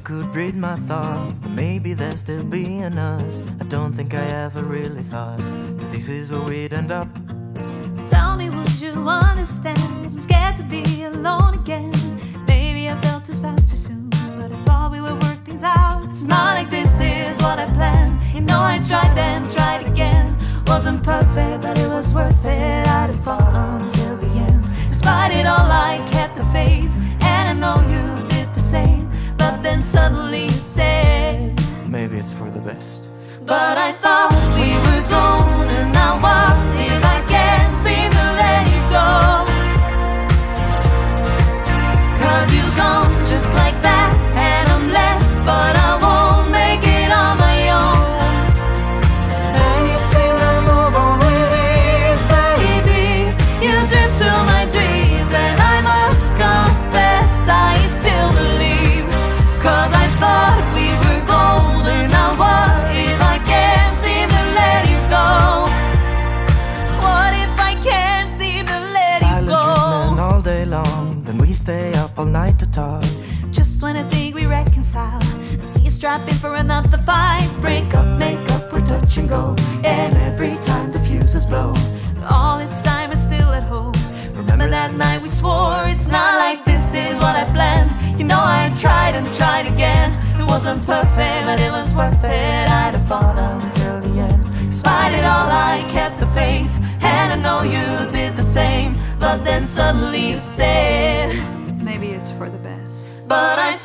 could read my thoughts, then maybe there'd still be an us. I don't think I ever really thought that this is where we'd end up. Tell me, would you understand if I'm scared to be alone again? Maybe I felt too fast too soon, but I thought we would work things out. It's not like this is what I planned. You know, I tried and tried again. Wasn't perfect, but it was worth it. I'd have fought until the end. Despite it all, I kept the faith, and I know you did the same. But then suddenly you said, maybe it's for the best. but I thought we were gone, and now what if I can't seem to let you go? 'Cause you're gone just like that, and I'm left, but I won't make it on my own. And you seem to move on with ease, baby. You drift through my dreams, and I must confess I still believe. 'Cause I thought we were golden, now what if I can't seem to let you go? What if I can't seem to let you Silent go? treatment all day long, then we stay up all night to talk. Just when I think we reconcile, I see you strapping for another fight. Break up, make up, we touch and go, and every time the fuses blow. But all this time I'm still at home. Remember that night we swore it's not like this is what I planned. You know I tried and tried again. It wasn't perfect, but it was worth it. I'd have fought until the end. Despite it all, I kept the faith, and I know you did the same. But then suddenly you said, maybe it's for the best. But I